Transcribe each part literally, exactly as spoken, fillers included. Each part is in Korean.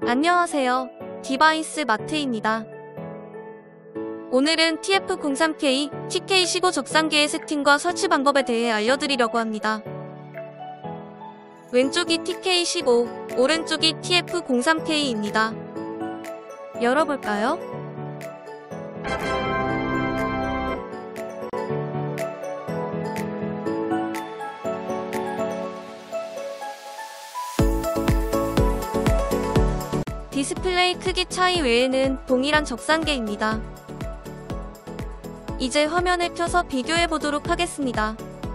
안녕하세요. 디바이스 마트입니다. 오늘은 티에프 공삼 케이, 티케이 십오 적상기의 세팅과 설치 방법에 대해 알려드리려고 합니다. 왼쪽이 티케이 십오, 오른쪽이 티에프 공삼 케이입니다. 열어볼까요? 디스플레이 크기 차이 외에는 동일한 적상계입니다. 이제 화면을 켜서 비교해보도록 하겠습니다.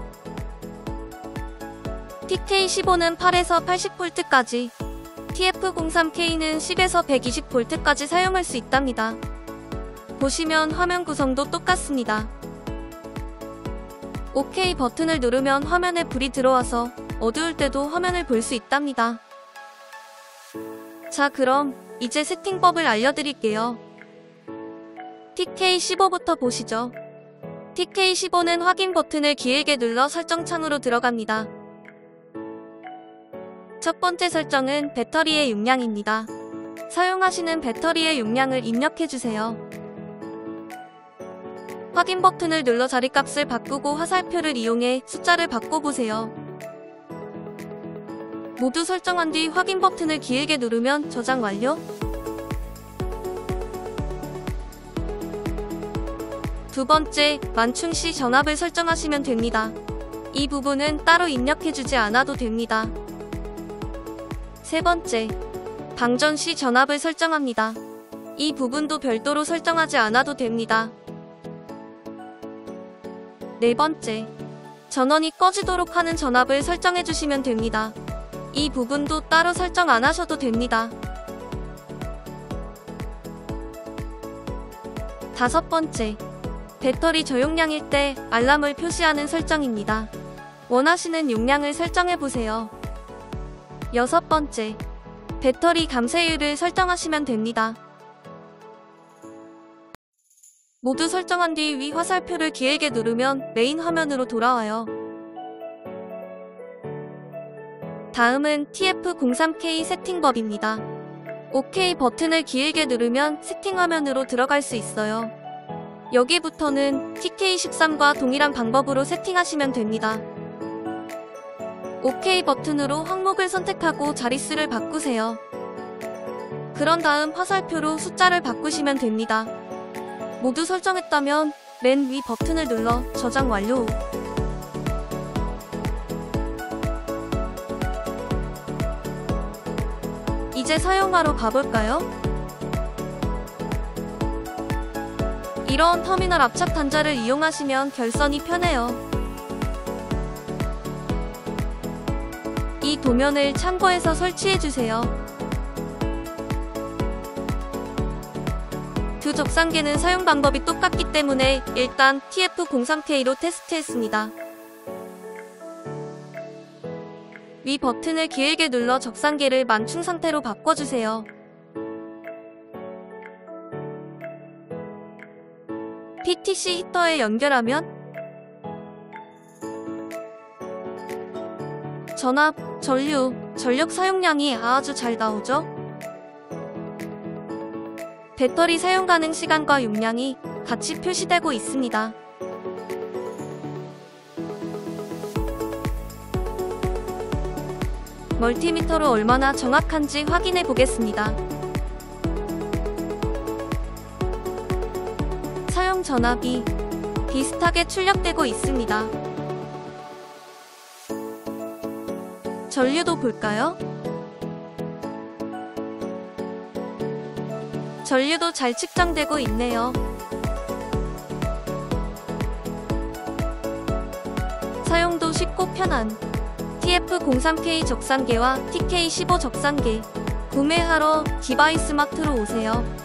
티케이 십오는 팔에서 팔십 볼트까지, 티에프 공삼 케이는 십에서 백이십 볼트까지 사용할 수 있답니다. 보시면 화면 구성도 똑같습니다. 오케이 버튼을 누르면 화면에 불이 들어와서 어두울 때도 화면을 볼 수 있답니다. 자, 그럼 이제 세팅법을 알려드릴게요. 티케이 십오부터 보시죠. 티케이 십오는 확인 버튼을 길게 눌러 설정 창으로 들어갑니다. 첫 번째 설정은 배터리의 용량입니다. 사용하시는 배터리의 용량을 입력해주세요. 확인 버튼을 눌러 자리값을 바꾸고 화살표를 이용해 숫자를 바꿔보세요. 모두 설정한 뒤 확인 버튼을 길게 누르면 저장 완료. 두 번째, 완충 시 전압을 설정하시면 됩니다. 이 부분은 따로 입력해주지 않아도 됩니다. 세 번째, 방전 시 전압을 설정합니다. 이 부분도 별도로 설정하지 않아도 됩니다. 네 번째, 전원이 꺼지도록 하는 전압을 설정해주시면 됩니다. 이 부분도 따로 설정 안 하셔도 됩니다. 다섯 번째, 배터리 저용량일 때 알람을 표시하는 설정입니다. 원하시는 용량을 설정해보세요. 여섯 번째, 배터리 감쇄율을 설정하시면 됩니다. 모두 설정한 뒤 위 화살표를 길게 누르면 메인 화면으로 돌아와요. 다음은 티에프 공삼 케이 세팅법입니다. 오케이 버튼을 길게 누르면 세팅 화면으로 들어갈 수 있어요. 여기부터는 티케이 십삼과 동일한 방법으로 세팅하시면 됩니다. 오케이 버튼으로 항목을 선택하고 자릿수를 바꾸세요. 그런 다음 화살표로 숫자를 바꾸시면 됩니다. 모두 설정했다면 맨 위 버튼을 눌러 저장 완료. 이제 사용하러 가볼까요? 이런 터미널 압착 단자를 이용하시면 결선이 편해요. 이 도면을 참고해서 설치해주세요. 두 적상계는 사용 방법이 똑같기 때문에 일단 티에프 공삼 케이로 테스트했습니다. 위 버튼을 길게 눌러 적상계를 만충 상태로 바꿔주세요. 피티씨 히터에 연결하면 전압, 전류, 전력 사용량이 아주 잘 나오죠? 배터리 사용 가능 시간과 용량이 같이 표시되고 있습니다. 멀티미터로 얼마나 정확한지 확인해 보겠습니다. 사용 전압이 비슷하게 출력되고 있습니다. 전류도 볼까요? 전류도 잘 측정되고 있네요. 사용도 쉽고 편한 티에프 공삼 케이 적상계와 티케이 십오 적상계 구매하러 디바이스 마트로 오세요.